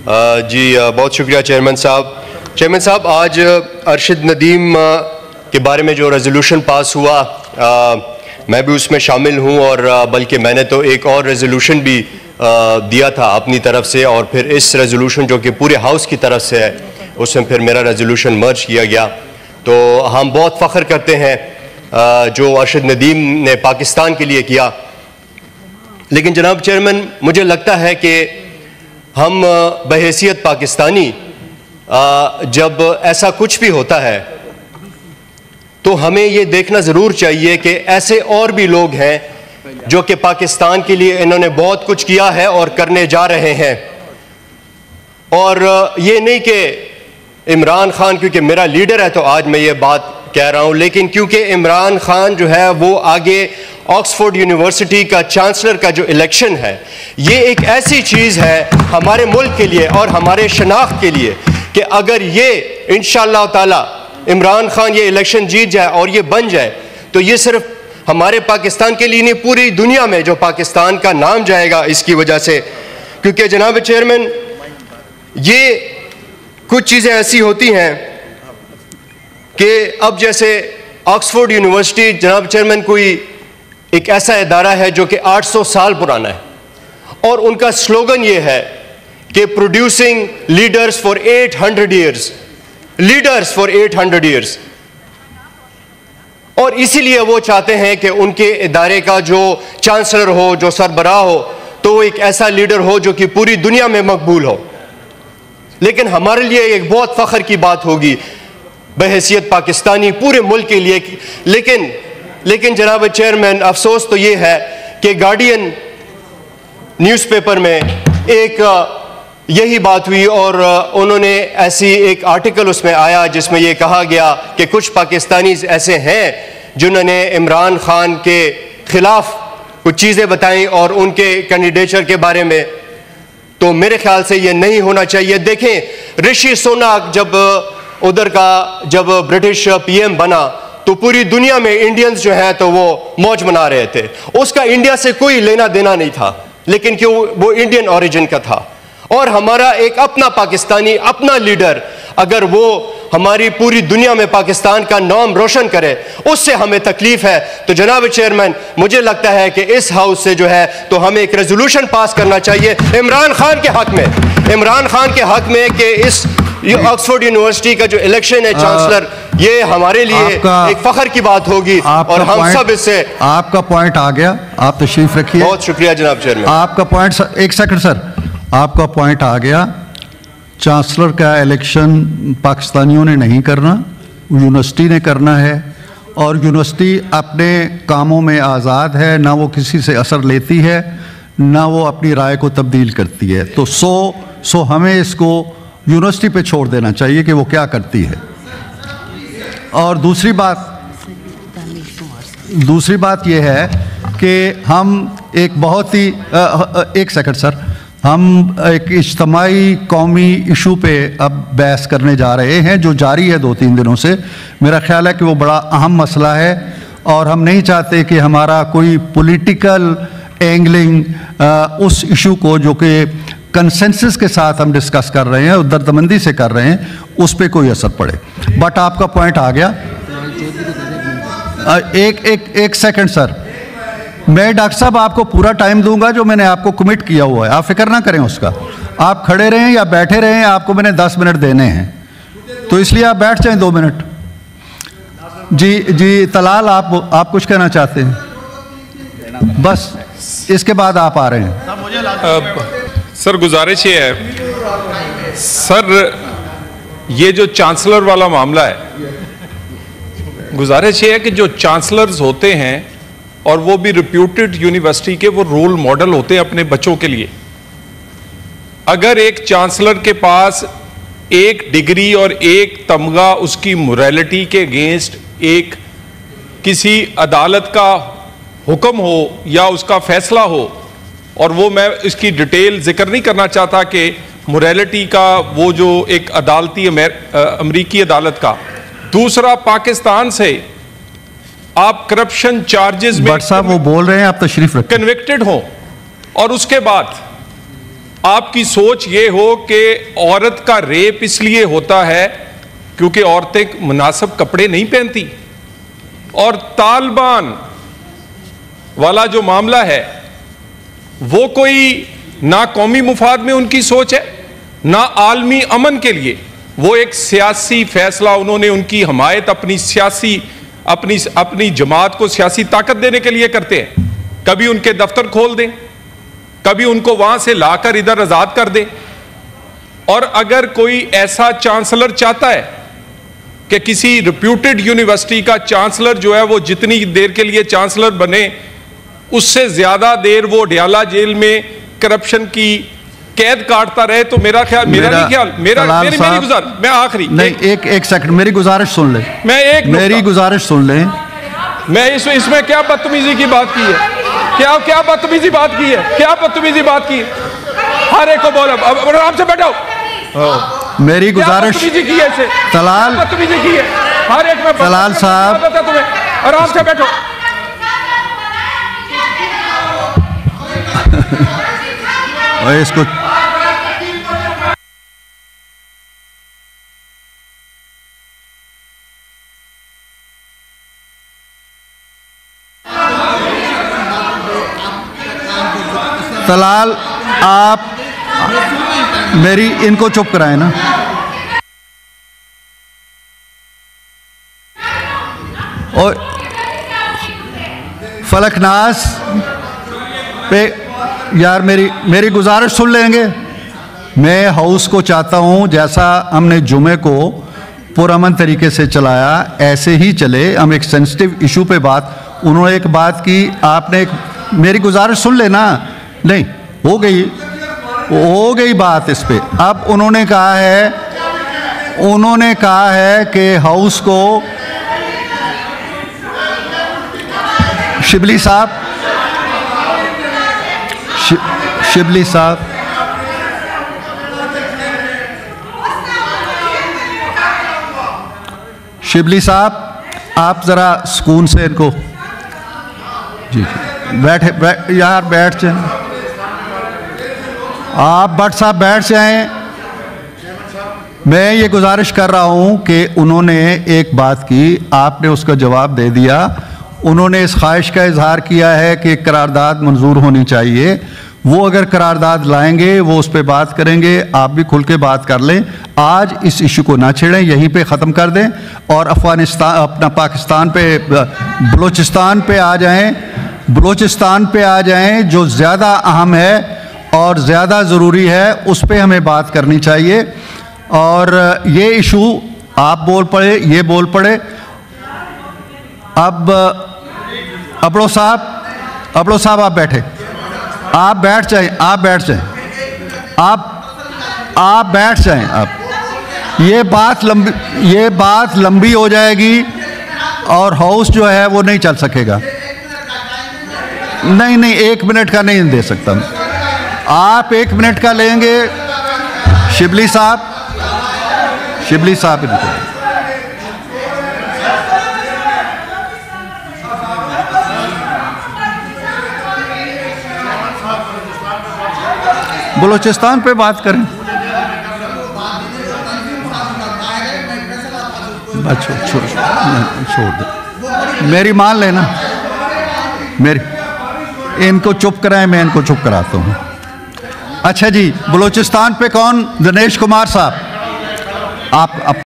जी बहुत शुक्रिया चेयरमैन साहब। आज अरशद नदीम के बारे में जो रेजोल्यूशन पास हुआ, मैं भी उसमें शामिल हूँ और बल्कि मैंने तो एक और रेजोल्यूशन भी दिया था अपनी तरफ से, और फिर इस रेजोल्यूशन जो कि पूरे हाउस की तरफ से है उसमें फिर मेरा रेजोल्यूशन मर्ज किया गया। तो हम बहुत फ़ख्र करते हैं जो अरशद नदीम ने पाकिस्तान के लिए किया। लेकिन जनाब चेयरमैन, मुझे लगता है कि हम बहैसियत पाकिस्तानी जब ऐसा कुछ भी होता है तो हमें ये देखना ज़रूर चाहिए कि ऐसे और भी लोग हैं जो कि पाकिस्तान के लिए इन्होंने बहुत कुछ किया है और करने जा रहे हैं। और ये नहीं कि इमरान खान क्योंकि मेरा लीडर है तो आज मैं ये बात कह रहा हूँ, लेकिन क्योंकि इमरान खान जो है वो आगे ऑक्सफोर्ड यूनिवर्सिटी का चांसलर का जो इलेक्शन है, ये एक ऐसी चीज़ है हमारे मुल्क के लिए और हमारे शनाख्त के लिए कि अगर ये इंशाअल्लाह ताला इमरान खान ये इलेक्शन जीत जाए और ये बन जाए तो ये सिर्फ हमारे पाकिस्तान के लिए नहीं, पूरी दुनिया में जो पाकिस्तान का नाम जाएगा इसकी वजह से। क्योंकि जनाब चेयरमैन, ये कुछ चीज़ें ऐसी होती हैं कि अब जैसे ऑक्सफोर्ड यूनिवर्सिटी जनाब चेयरमैन कोई एक ऐसा इदारा है जो कि 800 साल पुराना है और उनका स्लोगन ये है कि producing leaders for 800 years, leaders for 800 years. और इसीलिए वो चाहते हैं कि उनके इदारे का जो चांसलर हो, जो सरबराह हो, तो एक ऐसा लीडर हो जो कि पूरी दुनिया में मकबूल हो। लेकिन हमारे लिए एक बहुत फ़ख्र की बात होगी बहैसियत पाकिस्तानी पूरे मुल्क के लिए। लेकिन जनाब चेयरमैन, अफसोस तो ये है कि गार्डियन न्यूज़पेपर में एक यही बात हुई और उन्होंने ऐसी एक आर्टिकल उसमें आया जिसमें यह कहा गया कि कुछ पाकिस्तानी ऐसे हैं जिन्होंने इमरान खान के खिलाफ कुछ चीज़ें बताई और उनके कैंडिडेचर के बारे में। तो मेरे ख्याल से ये नहीं होना चाहिए। देखें, ऋषि सुनक जब ब्रिटिश पीएम बना तो पूरी दुनिया में इंडियंस जो हैं तो वो मौज मना रहे थे, उसका इंडिया से कोई लेना देना नहीं था, लेकिन क्यों वो इंडियन ओरिजिन का था। और हमारा एक अपना पाकिस्तानी अपना लीडर अगर वो हमारी पूरी दुनिया में पाकिस्तान का नाम रोशन करे, उससे हमें तकलीफ है। तो जनाब चेयरमैन, मुझे लगता है कि इस हाउस से जो है तो हमें एक रेजोल्यूशन पास करना चाहिए इमरान खान के हक में कि इस ऑक्सफोर्ड यूनिवर्सिटी का जो इलेक्शन है चांसलर, ये हमारे लिए एक फख्र की बात होगी और हम सब इससे। आपका पॉइंट आ गया, आप तशरीफ रखिए। बहुत शुक्रिया जनाब चेयरमैन। आपका पॉइंट, एक सेकंड सर, आपका पॉइंट आ गया। चांसलर का इलेक्शन पाकिस्तानियों ने नहीं करना, यूनिवर्सिटी ने करना है और यूनिवर्सिटी अपने कामों में आज़ाद है, ना वो किसी से असर लेती है, ना वो अपनी राय को तब्दील करती है। तो सो हमें इसको यूनिवर्सिटी पे छोड़ देना चाहिए कि वो क्या करती है। और दूसरी बात ये है कि हम एक बहुत ही एक सेकंड सर, हम एक इज्तमाई कौमी इशू पे अब बहस करने जा रहे हैं जो जारी है 2-3 दिनों से। मेरा ख्याल है कि वो बड़ा अहम मसला है और हम नहीं चाहते कि हमारा कोई पॉलिटिकल एंगलिंग उस इशू को जो कि कंसेंसस के साथ हम डिस्कस कर रहे हैं और दर्दमंदी से कर रहे हैं, उस पर कोई असर पड़े। बट आपका पॉइंट आ गया। एक सेकंड सर, मैं डॉक्टर साहब आपको पूरा टाइम दूंगा जो मैंने आपको कमिट किया हुआ है, आप फिक्र ना करें उसका। आप खड़े रहें या बैठे रहें, आपको मैंने 10 मिनट देने हैं, तो इसलिए आप बैठ जाएं 2 मिनट। जी तलाल, आप कुछ कहना चाहते हैं? बस इसके बाद आप आ रहे हैं। सर गुजारिश ये है सर, ये जो चांसलर वाला मामला है, गुजारिश ये है कि जो चांसलर्स होते हैं और वो भी रिप्यूटेड यूनिवर्सिटी के, वो रोल मॉडल होते हैं अपने बच्चों के लिए। अगर एक चांसलर के पास एक डिग्री और एक तमगा उसकी मोरालिटी के अगेंस्ट एक किसी अदालत का हुक्म हो या उसका फैसला हो, और वो मैं इसकी डिटेल जिक्र नहीं करना चाहता कि मोरालिटी का वो जो एक अदालती अमरीकी अदालत का, दूसरा पाकिस्तान से आप करप्शन चार्जेस में साहब वो बोल रहे हैं, आप तशरीफ रखें, कन्विक्टेड हो और उसके बाद आपकी सोच ये हो कि औरत का रेप इसलिए होता है क्योंकि औरतें मुनासिब कपड़े नहीं पहनती, और तालिबान वाला जो मामला है वो कोई ना कौमी मुफाद में उनकी सोच है ना आलमी अमन के लिए, वो एक सियासी फैसला, उन्होंने उनकी हमायत अपनी सियासी अपनी जमात को सियासी ताकत देने के लिए करते हैं। कभी उनके दफ्तर खोल दें, कभी उनको वहां से लाकर इधर आजाद कर दें। और अगर कोई ऐसा चांसलर चाहता है कि किसी रिप्यूटेड यूनिवर्सिटी का चांसलर जो है वो जितनी देर के लिए चांसलर बने उससे ज्यादा देर वो डयाला जेल में करप्शन की कैद काटता रहे, तो मेरा ख्याल मैं आखिरी नहीं, एक सेकंड मेरी गुजारिश सुन ले, मेरी गुजारिश सुन ले। मैं इसमें क्या बदतमीजी की बात की है, क्या बदतमीजी बात की है, क्या बदतमीजी बात की है? हर एक को बोलो आराम से बैठो। मेरी गुजारिश की है तलाल, बदतमीजी की है हर एक में। तलाल साहब तुम्हें आराम से बैठो। इसको तलाल आप मेरी इनको चुप कराए ना। और फलकनाज पे यार मेरी गुजारिश सुन लेंगे। मैं हाउस को चाहता हूं जैसा हमने जुमे को पुरअमन तरीके से चलाया ऐसे ही चले। हम एक सेंसिटिव इशू पे बात, उन्होंने एक बात की, आपने मेरी गुजारिश सुन लेना। नहीं हो गई बात इस पे। अब उन्होंने कहा है कि हाउस को शिबली साहब आप जरा सुकून से इनको जी यार बैठ जाए। आप भट्ट साहब बैठ जाएं। मैं ये गुजारिश कर रहा हूं कि उन्होंने एक बात की, आपने उसका जवाब दे दिया। उन्होंने इस ख्वाहिश का इजहार किया है कि करारदाद मंजूर होनी चाहिए। वो अगर करारदाद लाएंगे वो उस पर बात करेंगे, आप भी खुल के बात कर लें। आज इस इशू को ना छेड़ें, यहीं पे ख़त्म कर दें और अफगानिस्तान अपना पाकिस्तान पे बलूचिस्तान पे आ जाएं जो ज़्यादा अहम है और ज़्यादा ज़रूरी है, उस पर हमें बात करनी चाहिए। और ये इशू आप बोल पड़े, ये बोल पड़े। अब अबड़ो साहब आप बैठे, आप बैठ जाएं। आप बैठ जाएं। ये बात लंबी हो जाएगी और हाउस जो है वो नहीं चल सकेगा। नहीं 1 मिनट का नहीं दे सकता। आप 1 मिनट का लेंगे। शिबली साहब बलूचिस्तान पे बात करें। छोड़ दे, मेरी मान लेना। इनको चुप कराएं, मैं इनको चुप कराता हूँ। अच्छा जी, बलूचिस्तान पे कौन? दिनेश कुमार साहब, आप